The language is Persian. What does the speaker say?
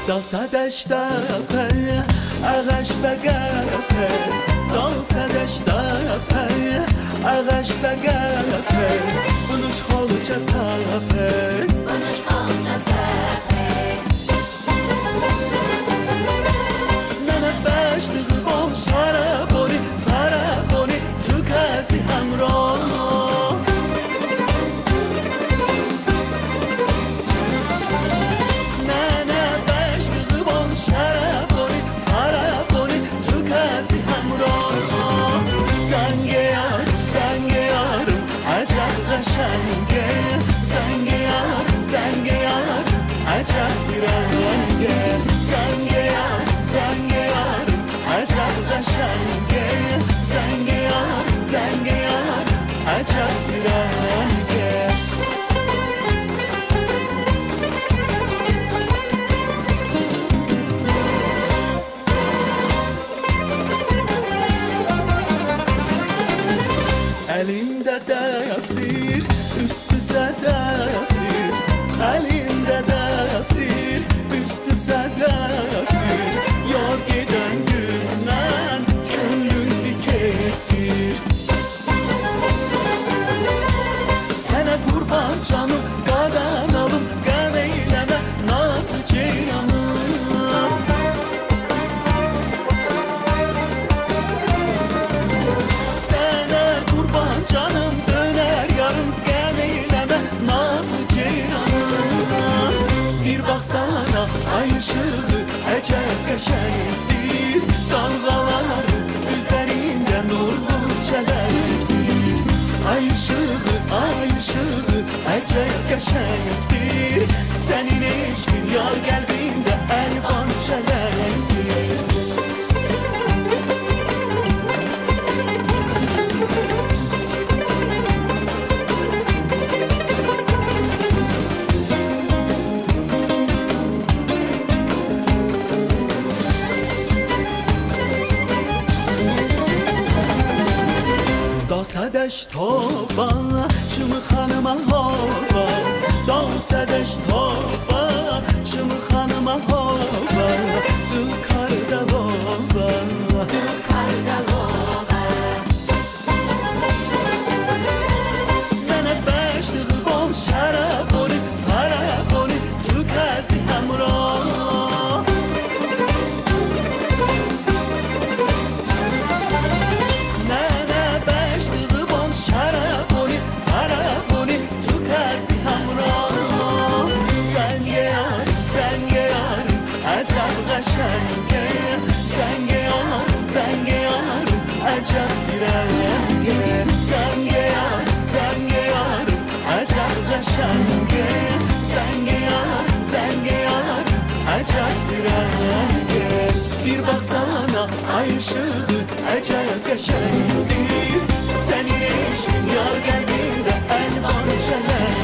داستش دپه اغش بگپه داستش دپه اغش بگپه بلوش خالچه سفه بلوش خالچه سفه ننه بشتغ با شربانی فربانی تو کسی همراه شربانی فربانی تو کسی همراه زنگ یارم عجب قشنگه زنگ یارم عجب بیرنگه زنگ یارم عجب قشنگه زنگ یارم عجب بیرنگه Elinde defter, üstü sedeftir. Elinde defter, üstü sedeftir. Yar giden günden gönlün bir keyiftir. Sana kurban canım, kadem alım, gam eyleme nazlı ceylanım. Canım döner yarın gel eyleme nazlı ceylanım. Bir baksana ay ışığı acayip qəşəngdir. Dalgaların üzerinde nurlu çelenektir. Ay ışığı acayip qəşəngdir. Senin eşkin yar kalbinde elvan çelenektir. داستش توبا چم خانم هوا داستش توبا چم خانم هوا دل کرده بابا دل کرده بابا ننه بشتغ بام شربانی فربانی تو کسی همراه شربانی فربانی تو کسی همراه زنگ یارم عجب قشنگه زنگ یارم عجب بیرنگه زنگ یارم عجب قشنگه زنگ یارم عجب بیرنگه bir baksana ay ışığı acayip qəşəngdir. Senin eşkin yar kalbinde elvan şelendir.